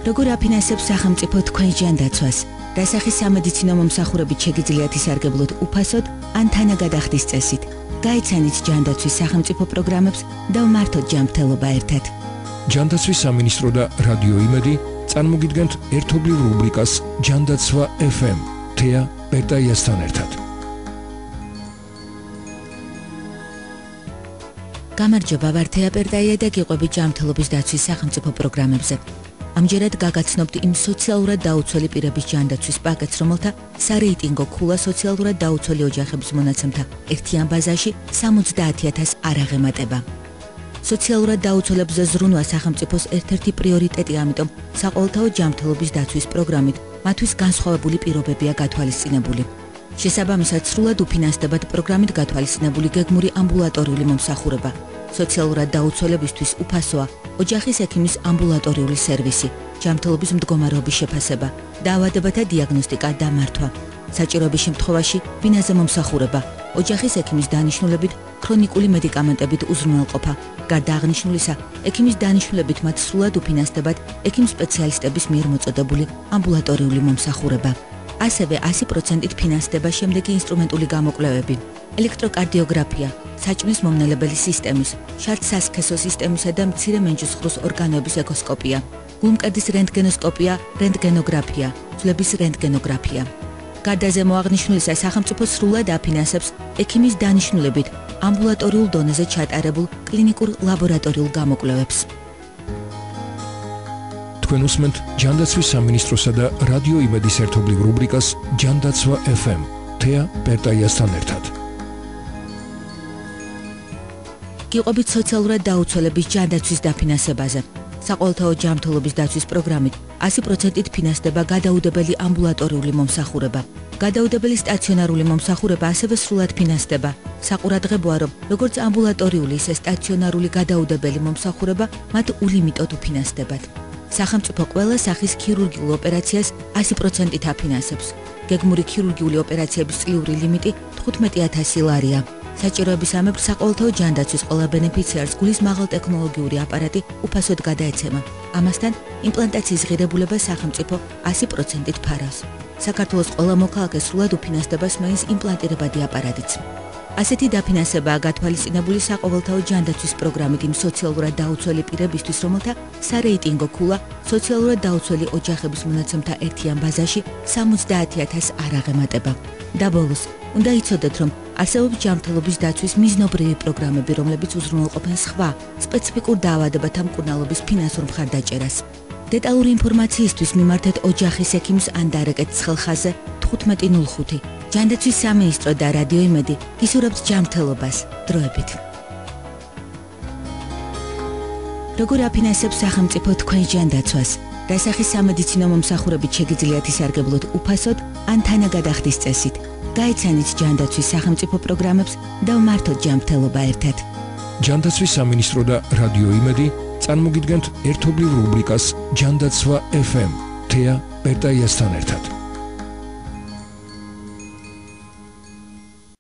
როგორ აფინანსებს სახელმწიფო თქვენ ჯანდაცვას? დასახის სამედიცინო მომსახურებით შეგიძლიათ ისარგებლოთ უფასოდ ან თანაგადახდის წესით. გაიცანით ჯანდაცვის სახელმწიფო პროგრამებს და ვმართოთ ჯანმრთელობა ერთად. ჯანდაცვის სამინისტრო და რადიო იმედი წარმოგიდგენთ ერთობლივ რუბრიკას ჯანდაცვა FM თეა პერტაიასთან ერთად. გამარჯობა, ვარ თეა პერტაია და გიყვებით ჯანმრთელობის დაცვის სახელმწიფო პროგრამებზე. ამჯერად გაგაცნობთ იმ სოციალურად დაუცველი პირების ჯანდაცვის პაკეტს, რომელთა სარეიტინგო ქულა სოციალურად დაუცველი ოჯახების მონაცემთა ერთიან ბაზაში 70,000 არ აღემატება. სოციალურად დაუცველებზე ზრუნვა სახელმწიფოს ერთ-ერთი პრიორიტეტი, ამიტომ საყოველთაო ჯანმრთელობის დაცვის პროგრამით მათთვის განსხვავებული პირობებია გათვალისწინებული. შესაბამისად, სრულად უფინანსდებათ პროგრამით გათვალისწინებული გეგმური ამბულატორიული მომსახურება. სოციალურად დაუცველებისთვის უფასოა ოჯახის ექიმის ამბულატორიული სერვისი, ჯანმრთელობის მდგომარეობის შეფასება, დაავადებათა დიაგნოსტიკა და მართვა. საჭიროების შემთხვევაში ბინაზე მომსახურება, ოჯახის ექიმის დანიშნულებით ქრონიკული მედიკამენტებით უზრუნველყოფა. გარდა აღნიშნულისა, ექიმის დანიშნულებით მათ სრულად უფინანსდებათ ექიმ სპეციალისტების მიერ მოწოდებული ამბულატორიული მომსახურება. ასევე 100%-ით ფინანსდება შემდეგი ინსტრუმენტული გამოკვლევები: ელექტროკარდიოგრაფია, საჭმლის მომნელებელი სისტემის, შარდსასქესო სისტემისა და მცირე მენჯისხვროს ორგანოების ეკოსკოპია, გულმკერდის რენტგენოსკოპია, რენტგენოგრაფია, ძვლების რენტგენოგრაფია. გარდა ზემო აღნიშნულისა, სახელმწიფო სრულად აფინანსებს ექიმის დანიშნულებით ამბულატორიულ დონეზე ჩატარებულ კლინიკურ ლაბორატორიულ გამოკვლევებს. თქვენ უსმენთ ჯანდაცვის სამინისტროსა და რადიო იმედის ერთობლივ რუბრიკას ჯანდაცვა FM თეა პერტაიასთან ერთად. გიყვებით სოციალურად დაუცველების ჯანდაცვის დაფინანსებაზე. საყოველთაო ჯანმრთელობის დაცვის პროგრამით 100%-ით ფინანსდება გადაუდებელი ამბულატორიული მომსახურება. გადაუდებელი სტაციონარული მომსახურება ასევე სრულად ფინანსდება. საყურადღებოა, რომ როგორც ამბულატორიული, ისე სტაციონარული გადაუდებელი მომსახურება მათ ულიმიტოდ უფინანსდებათ. სახელმწიფო ყველა სახის ქირურგიულ ოპერაციას 100%-ით აფინანსებს. გეგმური ქირურგიული ოპერაციების წლიური ლიმიტი 15,000 ლარია. საჭიროებისამებრ საყოველთაო ჯანდაცვის ყველა ბენეფიციარს გულის მაღალტექნოლოგიური აპარატი უფასოდ გადაეცემა. ამასთან იმპლანტაციის ღირებულება სახელმწიფო 100%-ით ფარავს. საქართველოს ყველა მოქალაქე სრულად უფინანსდება სმენის იმპლანტირებადი აპარატიც. ასეთი დაფინანსებაა გათვალისწინებული საყოველთაო ჯანდაცვის პროგრამით იმ სოციალურად დაუცველი პირებისთვის, რომელთა სარეიტინგო ქულა სოციალურად დაუცველი ოჯახების მონაცემთა ერთიან ბაზაში 70,000 არ აღემატება. და ბოლოს, უნდა იცოდეთ, რომ არსებობს ჯანმრთელობის დაცვის მიზნობრივი პროგრამები, რომლებიც უზრუნველყოფენ სხვა სპეციფიკურ დაავადებათა მკურნალობის ფინანსურ მხარდაჭერას. დეტალური ინფორმაციისთვის მიმართეთ ოჯახის ექიმს ან დარეკეთ ცხელ ხაზზე 1505. ჯანდაცვის სამინისტრო და რადიო იმედი გისურვებთ ჯანმრთელობას. დროებით. როგორ აფინანსებს სახელმწიფო თქვენ ჯანდაცვას? დასახის სამედიცინო მომსახურებით შეგიძლიათ ისარგებლოთ უფასოდ ან თანაგადახდის წესით. გაიცანით ჯანდაცვის სახელმწიფო პროგრამებს და ვმართოთ ჯანმრთელობა ერთად. ჯანდაცვის სამინისტრო და რადიო იმედი წარმოგიდგენთ ერთობლივ რუბრიკას ჯანდაცვა FM თეა პერტაიასთან ერთად.